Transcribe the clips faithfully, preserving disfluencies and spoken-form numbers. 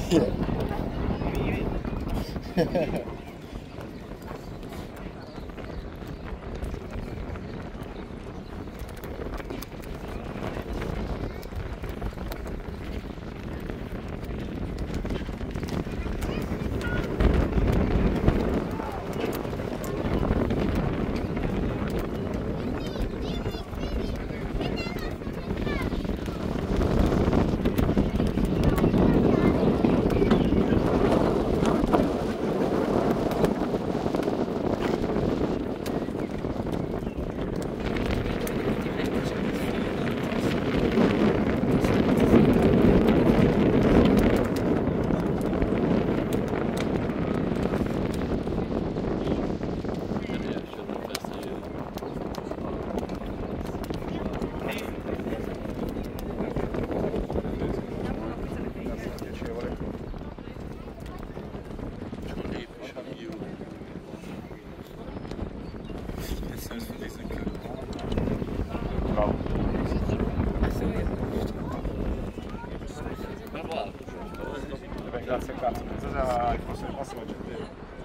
Grazie, grazie. Cosa fosse il prossimo G P?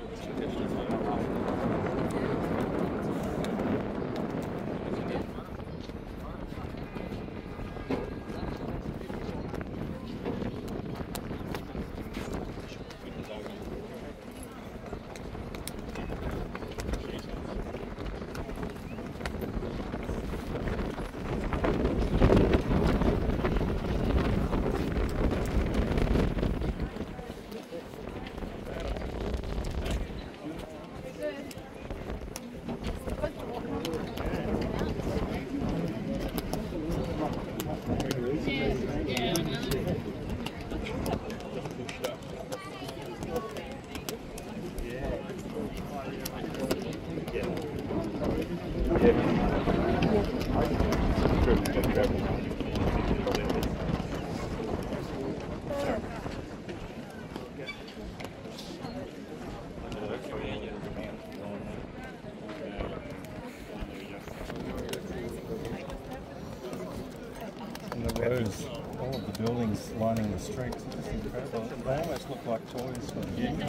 The roads, all of the buildings lining the streets, it's just incredible. They almost look like toys. Yeah.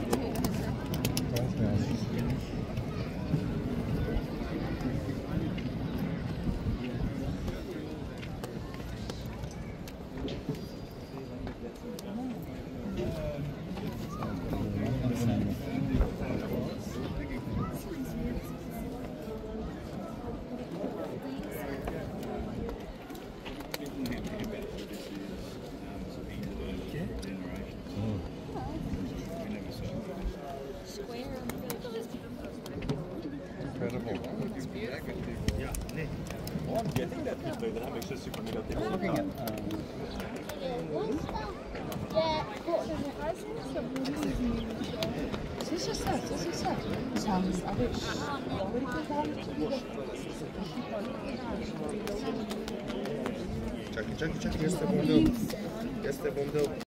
Incredible. Yeah. Well, I'm getting that picture that makes us super negative. I'm looking at um C'est ça, c'est ça. Sounds rubbish. Czekaj, czekaj, czekaj, jest te bundą. Jest te bundą.